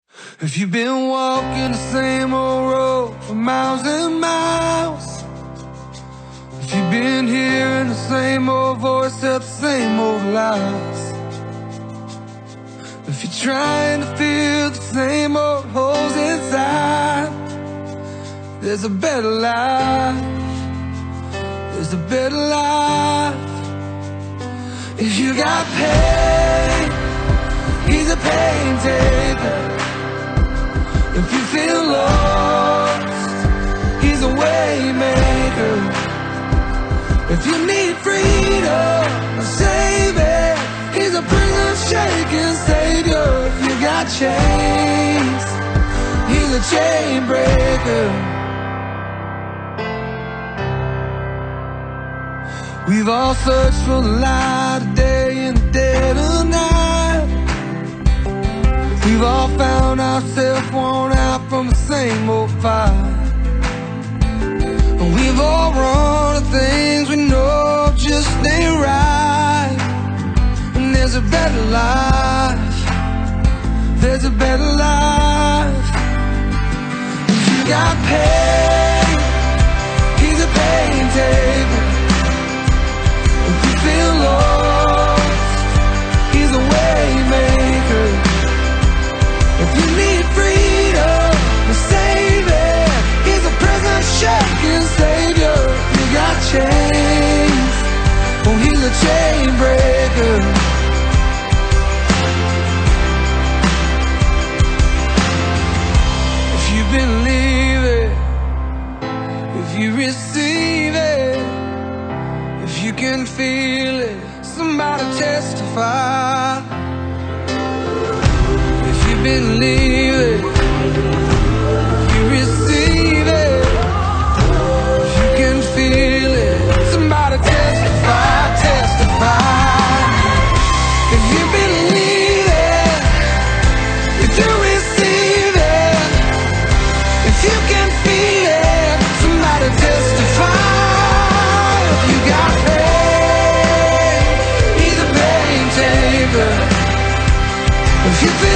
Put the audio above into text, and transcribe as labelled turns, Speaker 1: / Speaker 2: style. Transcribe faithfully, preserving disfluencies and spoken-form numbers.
Speaker 1: If you've been walking the same old road for miles and miles, if you've been hearing the same old voice at the same old lies, if you're trying to fill the same old holes inside, there's a better life, there's a better life. If you got pain, he's a pain taker. If you feel lost, he's a way maker. If you need freedom, a savior, he's a prison shaking savior. If you got chains, he's a chain breaker. We've all searched for the light of day in the dead of night. We've all found ourselves worn out from the same old fight. We've all run to things we know just ain't right. And there's a better life, there's a better life. If you got pain, he's a pain taker. If you feel lost, he's a way maker. If you need freedom, a savior, he's a prison shaking savior. If you got chains, oh, he's a chain breaker. If you believe it, if you receive it, if you can feel it, somebody testify. If you believe it, if you receive it, if you can feel it, somebody testify, testify. If you believe it, if you receive it, if you can feel it, somebody testify. If you got pain, he's a pain taker. If you feel